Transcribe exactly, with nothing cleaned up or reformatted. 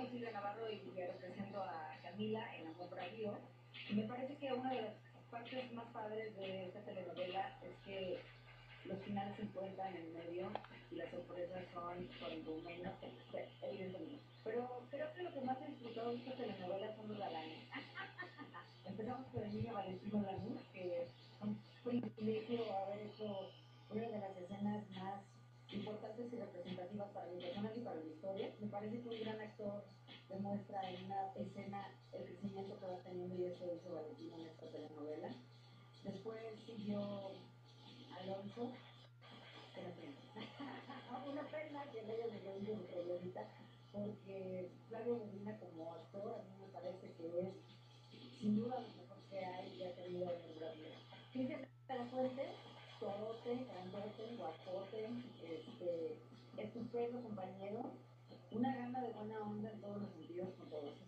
soy Silvia Navarro y represento a Camila en Amor Bravío. Y me parece que una de las partes más padres de esta telenovela es que los finales se encuentran en medio y las sorpresas son cuando menos, evidentemente. Pero creo que lo que más he disfrutado de esta telenovela son los galanes. Empezamos con el niño Valentino Lanús, que es un privilegio haber hecho una de las escenas más importantes y representativas para mi personaje y para mi historia. Me parece que un gran actor demuestra en una escena el crecimiento que va teniendo, y eso hizo Valentino en esta telenovela. Después siguió Alonso, una pena que le haya debido su periodista, porque Flavio Medina como actor a mí me parece que es sin duda lo mejor que hay y ha tenido en el Brasil. Cristian de la Fuente, torote, grandote, guapote, este, estupendo compañero, una gama de buena onda en todos los sentidos con todos.